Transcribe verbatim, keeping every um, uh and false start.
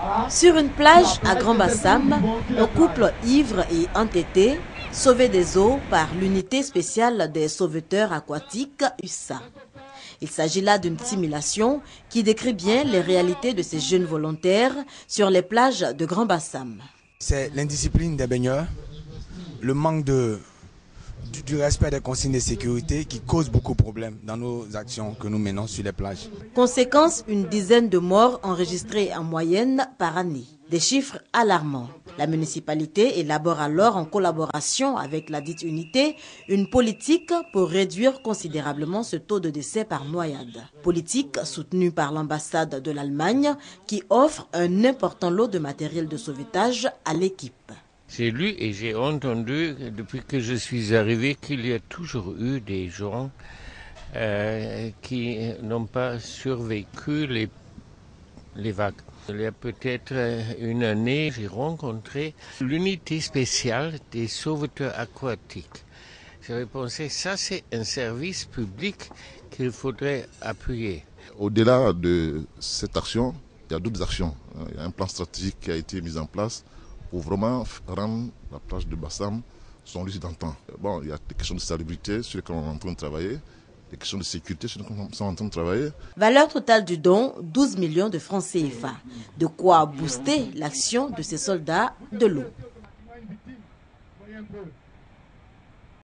Sur une plage à Grand Bassam, un couple ivre et entêté, sauvé des eaux par l'unité spéciale des sauveteurs aquatiques U S A. Il s'agit là d'une simulation qui décrit bien les réalités de ces jeunes volontaires sur les plages de Grand Bassam. C'est l'indiscipline des baigneurs, le manque de, du, du respect des consignes de sécurité qui cause beaucoup de problèmes dans nos actions que nous menons sur les plages. Conséquence, une dizaine de morts enregistrées en moyenne par année. Des chiffres alarmants. La municipalité élabore alors en collaboration avec la dite unité une politique pour réduire considérablement ce taux de décès par noyade. Politique soutenue par l'ambassade de l'Allemagne qui offre un important lot de matériel de sauvetage à l'équipe. J'ai lu et j'ai entendu depuis que je suis arrivé qu'il y a toujours eu des gens euh, qui n'ont pas survécu les, les vagues. Il y a peut-être une année, j'ai rencontré l'unité spéciale des sauveteurs aquatiques. J'avais pensé, ça c'est un service public qu'il faudrait appuyer. Au-delà de cette action, il y a d'autres actions. Il y a un plan stratégique qui a été mis en place pour vraiment rendre la plage de Bassam son lieu d'antan. Bon, il y a des questions de salubrité sur lesquelles on est en train de travailler. Des questions de sécurité sur lesquelles on est en train de travailler. Valeur totale du don, douze millions de francs C F A. De quoi booster l'action de ces soldats de l'eau.